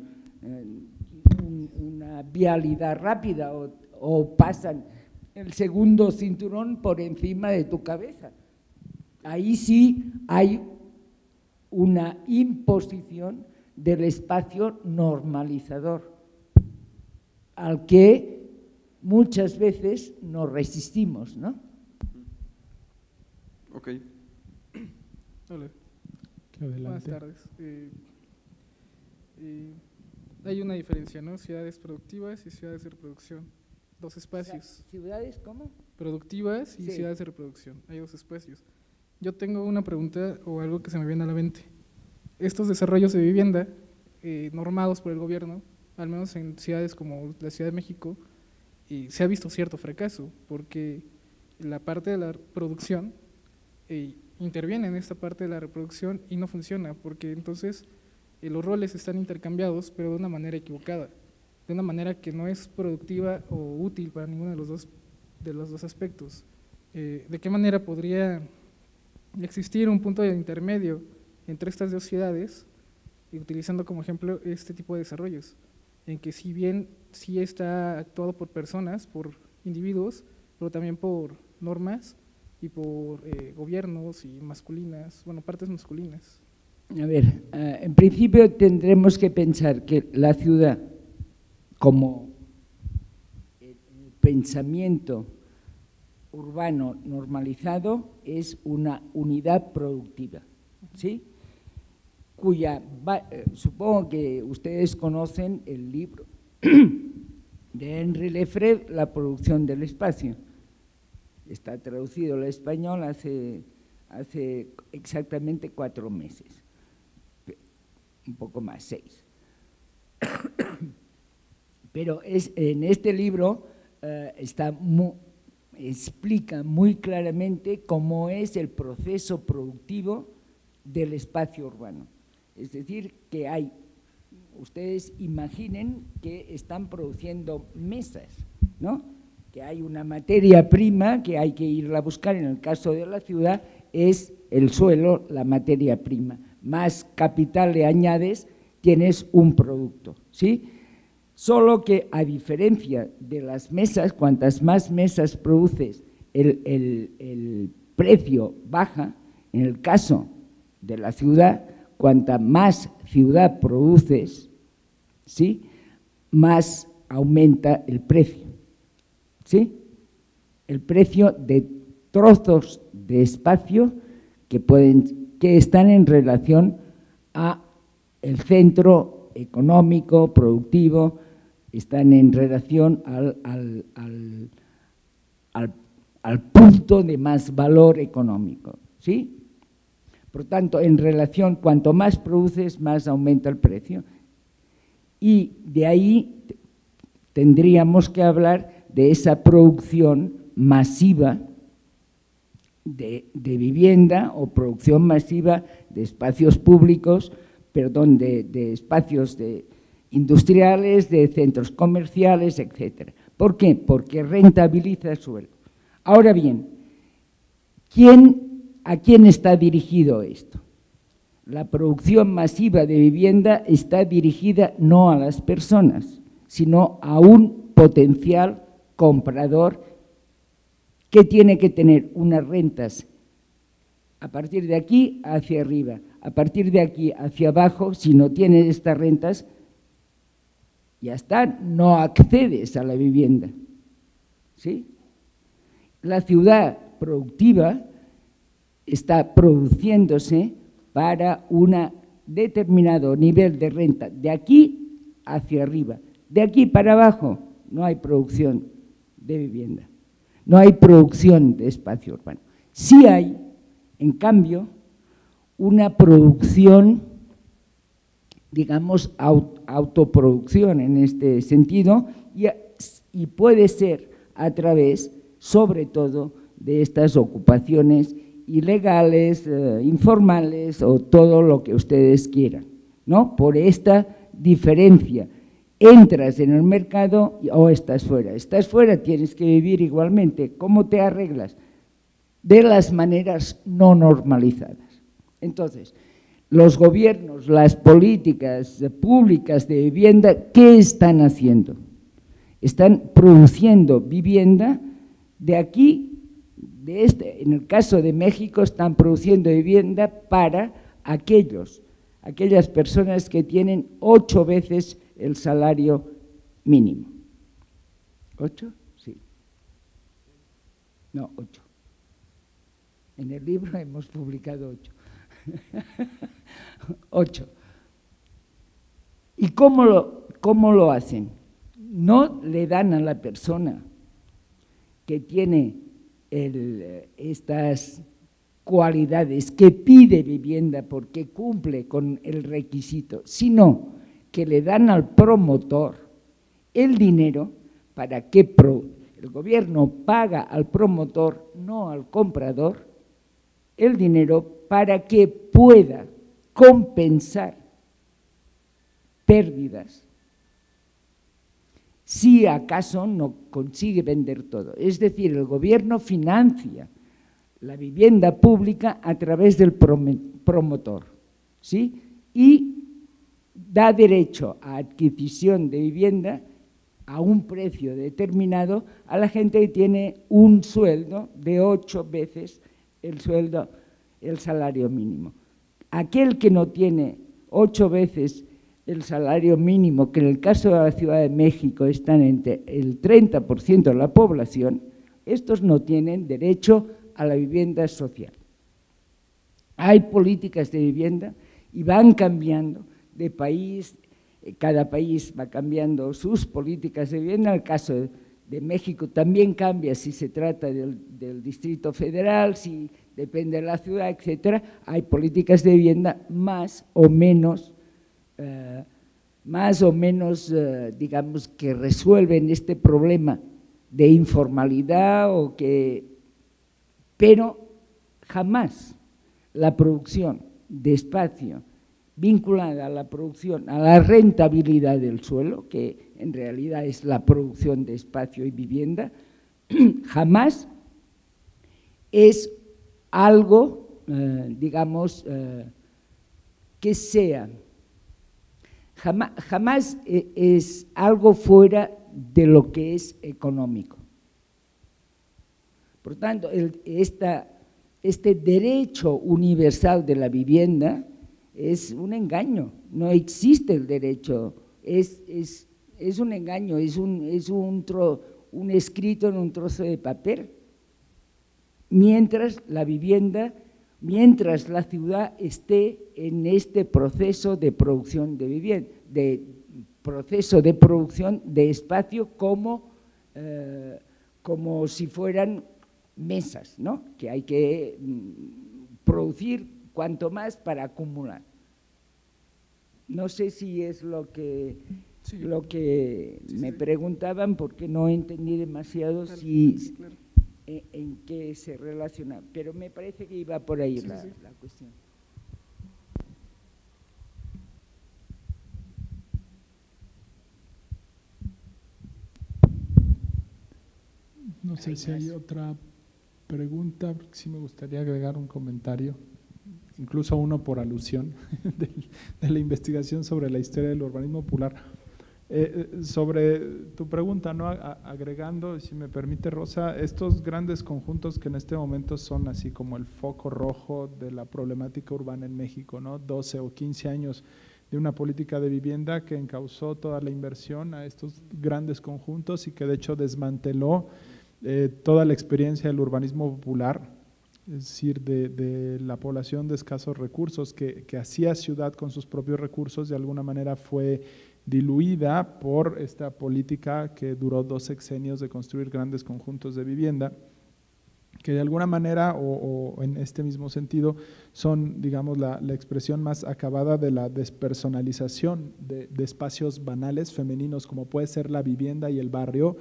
una vialidad rápida o pasan el segundo cinturón por encima de tu cabeza. Ahí sí hay una imposición del espacio normalizador al que muchas veces nos resistimos, ¿no? Ok. Hola. Adelante. Buenas tardes. Hay una diferencia, ¿no? Ciudades productivas y ciudades de reproducción. Dos espacios. ¿Ciudades cómo? Productivas y Sí. ciudades de reproducción. Hay dos espacios. Yo tengo una pregunta o algo que se me viene a la mente. Estos desarrollos de vivienda normados por el gobierno, al menos en ciudades como la Ciudad de México, se ha visto cierto fracaso, porque la parte de la producción interviene en esta parte de la reproducción y no funciona, porque entonces los roles están intercambiados, pero de una manera equivocada, de una manera que no es productiva o útil para ninguno de los dos aspectos. ¿De qué manera podría existir un punto de intermedio entre estas dos ciudades, utilizando como ejemplo este tipo de desarrollos, en que si bien sí está actuado por personas, por individuos, pero también por normas y por gobiernos y masculinas, bueno, partes masculinas? A ver, en principio tendremos que pensar que la ciudad, como el pensamiento urbano normalizado, es una unidad productiva, ¿sí? Supongo que ustedes conocen el libro de Henri Lefebvre, La producción del espacio. Está traducido al español hace exactamente 4 meses, un poco más, 6. Pero en este libro explica muy claramente cómo es el proceso productivo del espacio urbano. Es decir, que hay ustedes imaginen que están produciendo mesas, ¿no? Que hay una materia prima que hay que irla a buscar. En el caso de la ciudad es el suelo, la materia prima. Más capital le añades, tienes un producto, ¿sí? Solo que a diferencia de las mesas, cuantas más mesas produces, el precio baja. En el caso de la ciudad, cuanta más ciudad produces, ¿sí?, más aumenta el precio, ¿sí? El precio de trozos de espacio que están en relación a el centro económico, productivo, están en relación al punto de más valor económico, ¿sí? Por tanto, en relación, cuanto más produces, más aumenta el precio. Y de ahí tendríamos que hablar de esa producción masiva de vivienda o producción masiva de espacios públicos, perdón, de espacios industriales, de centros comerciales, etcétera. ¿Por qué? Porque rentabiliza el suelo. Ahora bien, ¿a quién está dirigido esto? La producción masiva de vivienda está dirigida no a las personas, sino a un potencial comprador que tiene que tener unas rentas a partir de aquí hacia arriba, a partir de aquí hacia abajo. Si no tienes estas rentas, ya está, no accedes a la vivienda, ¿sí? La ciudad productiva está produciéndose para un determinado nivel de renta, de aquí hacia arriba. De aquí para abajo no hay producción de vivienda, no hay producción de espacio urbano. Sí hay, en cambio, una producción, digamos, autoproducción en este sentido, y puede ser a través, sobre todo, de estas ocupaciones ilegales, informales o todo lo que ustedes quieran, ¿no? Por esta diferencia, entras en el mercado o estás fuera. Estás fuera, tienes que vivir igualmente. ¿Cómo te arreglas? De las maneras no normalizadas. Entonces, los gobiernos, las políticas públicas de vivienda, ¿qué están haciendo? Están produciendo vivienda de aquí. En el caso de México, están produciendo vivienda para aquellas personas que tienen 8 veces el salario mínimo. ¿8? Sí. No, 8. En el libro hemos publicado 8. 8. ¿Y cómo lo hacen? No le dan a la persona que tiene estas cualidades, que pide vivienda porque cumple con el requisito, sino que le dan al promotor el dinero para que el gobierno paga al promotor, no al comprador, el dinero para que pueda compensar pérdidas si acaso no consigue vender todo. Es decir, el gobierno financia la vivienda pública a través del promotor, ¿sí? Y da derecho a adquisición de vivienda a un precio determinado a la gente que tiene un sueldo de 8 veces el salario mínimo. Aquel que no tiene 8 veces el salario mínimo, que en el caso de la Ciudad de México están entre el 30% de la población, estos no tienen derecho a la vivienda social. Hay políticas de vivienda y van cambiando de país, cada país va cambiando sus políticas de vivienda. En el caso de México también cambia si se trata del Distrito Federal, si depende de la ciudad, etcétera. Hay políticas de vivienda más o menos, digamos, que resuelven este problema de informalidad pero jamás la producción de espacio vinculada a la producción, a la rentabilidad del suelo, que en realidad es la producción de espacio y vivienda, jamás es algo, digamos, que sea, jamás es algo fuera de lo que es económico. Por tanto, este derecho universal de la vivienda es un engaño, no existe el derecho, es un engaño, es un escrito en un trozo de papel. Mientras la vivienda, mientras la ciudad esté en este proceso de producción de vivienda, proceso de producción de espacio como si fueran mesas, ¿no? Que hay que producir cuanto más para acumular. No sé si es lo que me preguntaban, porque no entendí demasiado claro. En qué se relaciona, pero me parece que iba por ahí la cuestión. No sé si hay otra pregunta, porque sí me gustaría agregar un comentario, incluso uno por alusión de la investigación sobre la historia del urbanismo popular. Sobre tu pregunta, ¿no? Agregando, si me permite, Rosa, estos grandes conjuntos que en este momento son así como el foco rojo de la problemática urbana en México, ¿no? 12 o 15 años de una política de vivienda que encauzó toda la inversión a estos grandes conjuntos y que de hecho desmanteló toda la experiencia del urbanismo popular, es decir, de la población de escasos recursos que hacía ciudad con sus propios recursos, de alguna manera fue diluida por esta política que duró 2 sexenios de construir grandes conjuntos de vivienda, que de alguna manera o en este mismo sentido son, digamos, la expresión más acabada de la despersonalización de espacios banales femeninos como puede ser la vivienda y el barrio,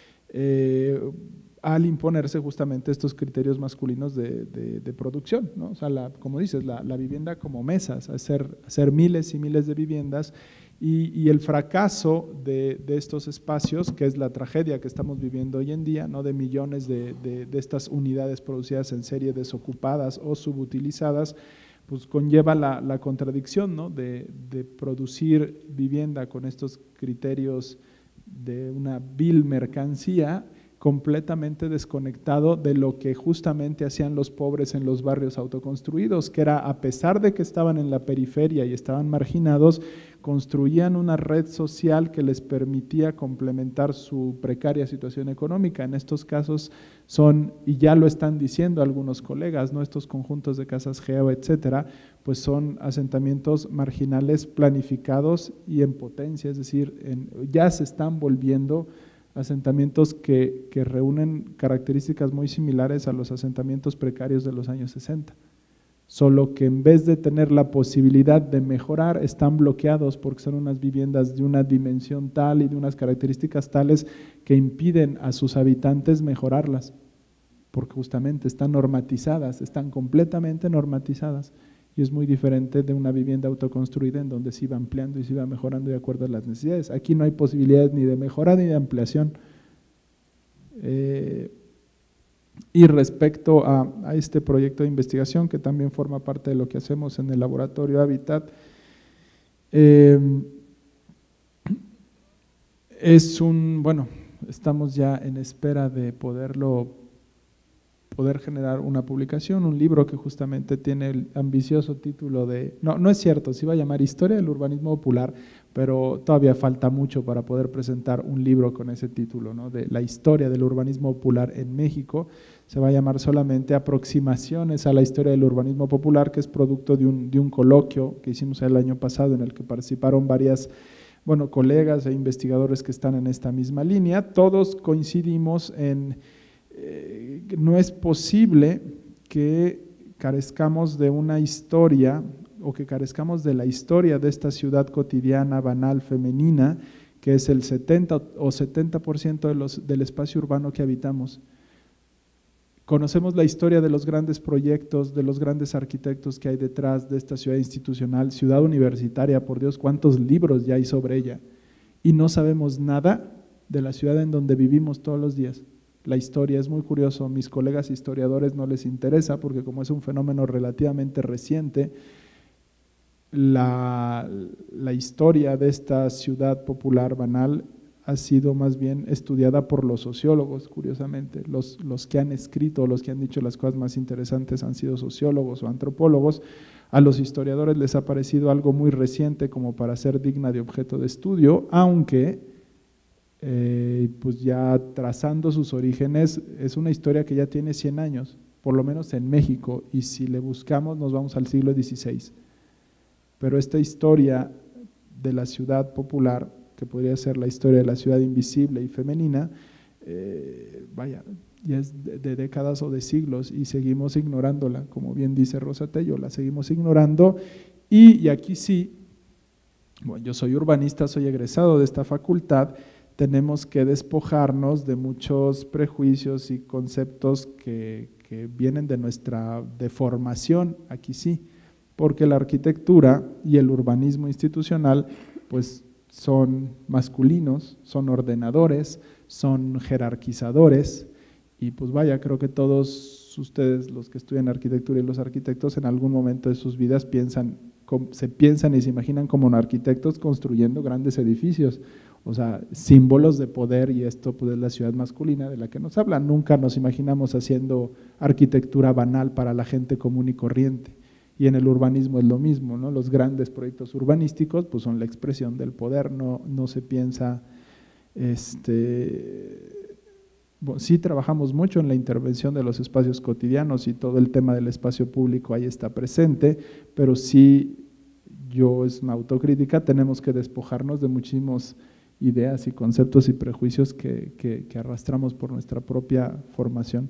al imponerse justamente estos criterios masculinos de producción, ¿no? O sea, como dices, la vivienda como mesas, hacer miles y miles de viviendas y el fracaso de estos espacios, que es la tragedia que estamos viviendo hoy en día, ¿no? De millones de estas unidades producidas en serie desocupadas o subutilizadas, pues conlleva la contradicción, ¿no? de producir vivienda con estos criterios de una vil mercancía completamente desconectado de lo que justamente hacían los pobres en los barrios autoconstruidos, que era, a pesar de que estaban en la periferia y estaban marginados, construían una red social que les permitía complementar su precaria situación económica. En estos casos son, y ya lo están diciendo algunos colegas, ¿no? Estos conjuntos de casas geo, etcétera, pues son asentamientos marginales planificados y en potencia, es decir, ya se están volviendo asentamientos que reúnen características muy similares a los asentamientos precarios de los años 60, solo que en vez de tener la posibilidad de mejorar, están bloqueados porque son unas viviendas de una dimensión tal y de unas características tales que impiden a sus habitantes mejorarlas, porque justamente están normatizadas, están completamente normatizadas. Y es muy diferente de una vivienda autoconstruida en donde se iba ampliando y se iba mejorando de acuerdo a las necesidades. Aquí no hay posibilidades ni de mejora ni de ampliación. Y respecto a este proyecto de investigación, que también forma parte de lo que hacemos en el Laboratorio Hábitat, bueno, estamos ya en espera de poder generar una publicación, un libro que justamente tiene el ambicioso título de, no es cierto, se iba a llamar Historia del Urbanismo Popular, pero todavía falta mucho para poder presentar un libro con ese título, ¿no? De la historia del urbanismo popular en México. Se va a llamar solamente Aproximaciones a la historia del urbanismo popular, que es producto de un coloquio que hicimos el año pasado en el que participaron varias colegas e investigadores que están en esta misma línea. Todos coincidimos en no es posible que carezcamos de una historia o que carezcamos de la historia de esta ciudad cotidiana, banal, femenina, que es el 70% o 70% del espacio urbano que habitamos, Conocemos la historia de los grandes proyectos, de los grandes arquitectos que hay detrás de esta ciudad institucional, ciudad universitaria, por Dios, cuántos libros ya hay sobre ella, y no sabemos nada de la ciudad en donde vivimos todos los días. La historia es muy curioso, mis colegas historiadores no les interesa porque como es un fenómeno relativamente reciente, la historia de esta ciudad popular banal ha sido más bien estudiada por los sociólogos, curiosamente. Los que han escrito, los que han dicho las cosas más interesantes han sido sociólogos o antropólogos. A los historiadores les ha parecido algo muy reciente como para ser digna de objeto de estudio, aunque pues ya trazando sus orígenes es una historia que ya tiene 100 años, por lo menos en México, y si le buscamos nos vamos al siglo XVI. Pero esta historia de la ciudad popular, que podría ser la historia de la ciudad invisible y femenina, vaya, ya es de décadas o de siglos y seguimos ignorándola, como bien dice Rosa Tello, la seguimos ignorando y aquí sí, bueno, yo soy urbanista, soy egresado de esta facultad, tenemos que despojarnos de muchos prejuicios y conceptos que vienen de nuestra deformación, aquí sí, porque la arquitectura y el urbanismo institucional pues son masculinos, son ordenadores, son jerarquizadores y pues vaya, creo que todos ustedes, los que estudian arquitectura y los arquitectos, en algún momento de sus vidas se piensan y se imaginan como arquitectos construyendo grandes edificios, o sea, símbolos de poder, y esto pues es la ciudad masculina de la que nos hablan. Nunca nos imaginamos haciendo arquitectura banal para la gente común y corriente. Y en el urbanismo es lo mismo, ¿no? Los grandes proyectos urbanísticos pues son la expresión del poder, no se piensa, bueno, sí trabajamos mucho en la intervención de los espacios cotidianos y todo el tema del espacio público ahí está presente, pero sí, es una autocrítica, tenemos que despojarnos de muchísimas ideas y conceptos y prejuicios que arrastramos por nuestra propia formación.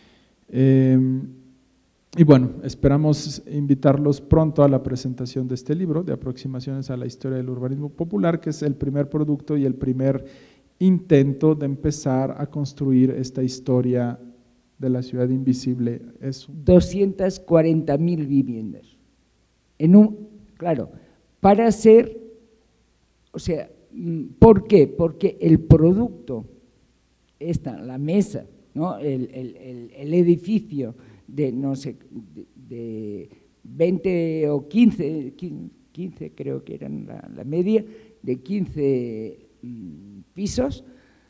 Y bueno, esperamos invitarlos pronto a la presentación de este libro, de Aproximaciones a la Historia del Urbanismo Popular, que es el primer producto y el primer intento de empezar a construir esta historia de la ciudad invisible. 240,000 viviendas. Claro, para hacer, o sea, ¿por qué? Porque el producto, la mesa, ¿no? el edificio, de no sé, de 20 o 15 creo que eran la media, de 15 pisos,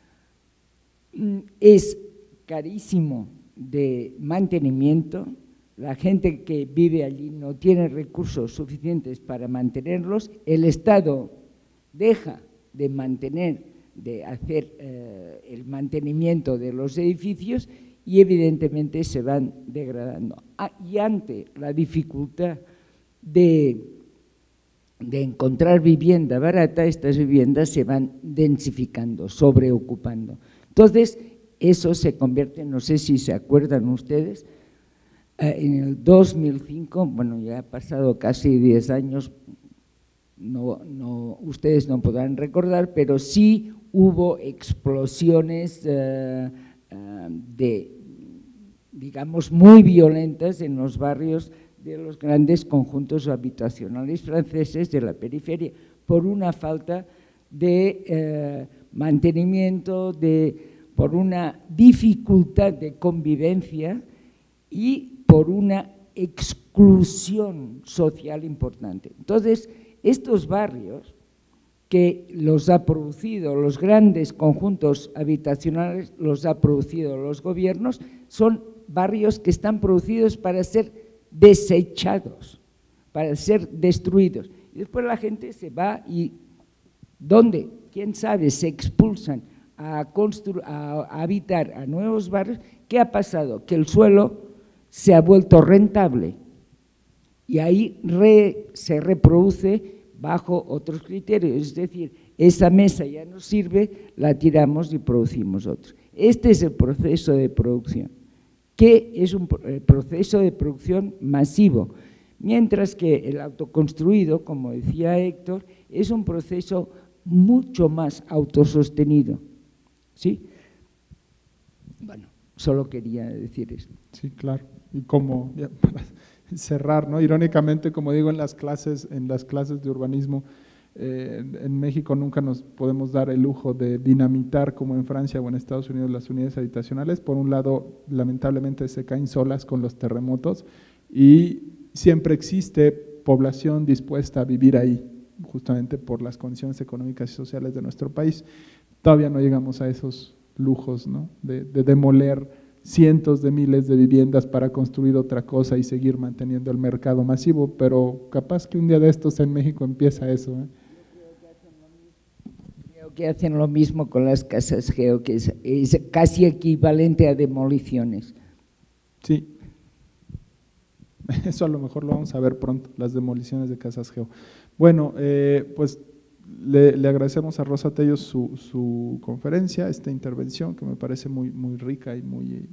es carísimo de mantenimiento, la gente que vive allí no tiene recursos suficientes para mantenerlos, el Estado deja de hacer el mantenimiento de los edificios y evidentemente se van degradando. Y ante la dificultad de encontrar vivienda barata, estas viviendas se van densificando, sobreocupando. Entonces, eso se convierte, no sé si se acuerdan ustedes, en el 2005, bueno, ya ha pasado casi 10 años, ustedes no podrán recordar, pero sí hubo explosiones digamos, muy violentas en los barrios de los grandes conjuntos habitacionales franceses de la periferia, por una falta de mantenimiento, por una dificultad de convivencia y por una exclusión social importante. Entonces, estos barrios que los ha producido los grandes conjuntos habitacionales, los ha producido los gobiernos, son barrios que están producidos para ser desechados, para ser destruidos. Y después la gente se va y ¿dónde? ¿Quién sabe? Se expulsan a habitar a nuevos barrios. ¿Qué ha pasado? Que el suelo se ha vuelto rentable y ahí se reproduce bajo otros criterios, es decir, esa mesa ya no sirve, la tiramos y producimos otros. Este es el proceso de producción, que es un proceso de producción masivo, mientras que el autoconstruido, como decía Héctor, es un proceso mucho más autosostenido, ¿sí? Bueno, Solo quería decir eso. Sí, claro. Y como, ya, para cerrar, ¿no? Irónicamente, como digo en las clases de urbanismo, en México nunca nos podemos dar el lujo de dinamitar como en Francia o en Estados Unidos las unidades habitacionales. Por un lado, lamentablemente se caen solas con los terremotos y siempre existe población dispuesta a vivir ahí, justamente por las condiciones económicas y sociales de nuestro país. Todavía no llegamos a esos lujos, ¿no? de demoler cientos de miles de viviendas para construir otra cosa y seguir manteniendo el mercado masivo, pero capaz que un día de estos en México empieza eso, ¿eh? Creo que hacen lo mismo con las casas geo, que es casi equivalente a demoliciones. Sí, eso a lo mejor lo vamos a ver pronto, las demoliciones de casas geo. Bueno, pues le agradecemos a Rosa Tello su conferencia, esta intervención que me parece muy rica y muy,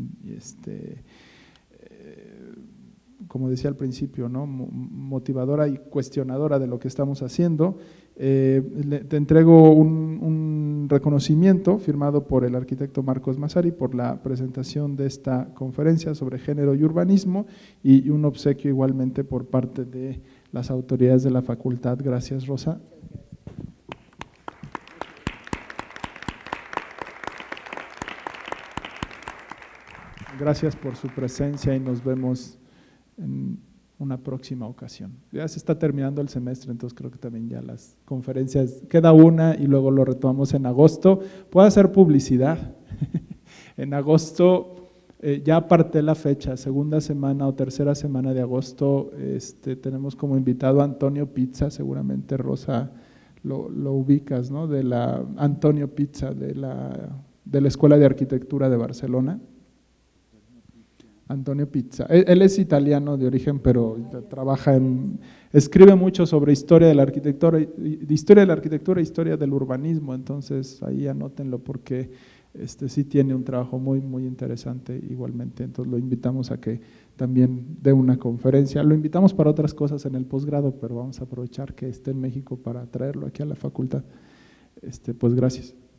como decía al principio, ¿no? Motivadora y cuestionadora de lo que estamos haciendo. Te entrego un reconocimiento firmado por el arquitecto Marcos Massari por la presentación de esta conferencia sobre género y urbanismo y un obsequio igualmente por parte de las autoridades de la facultad. Gracias, Rosa. Gracias por su presencia y nos vemos en una próxima ocasión. Ya se está terminando el semestre, entonces creo que también ya las conferencias, queda una y luego lo retomamos en agosto. Puedo hacer publicidad. En agosto ya aparté la fecha, segunda semana o tercera semana de agosto, tenemos como invitado a Antonio Pizza, seguramente Rosa lo ubicas, ¿no? De la Antonio Pizza, de la Escuela de Arquitectura de Barcelona. Antonio Pizza. Él es italiano de origen, pero escribe mucho sobre historia de la arquitectura, e historia del urbanismo, entonces ahí anótenlo porque sí tiene un trabajo muy interesante igualmente, entonces lo invitamos a que también dé una conferencia, lo invitamos para otras cosas en el posgrado, pero vamos a aprovechar que esté en México para traerlo aquí a la facultad. Pues gracias.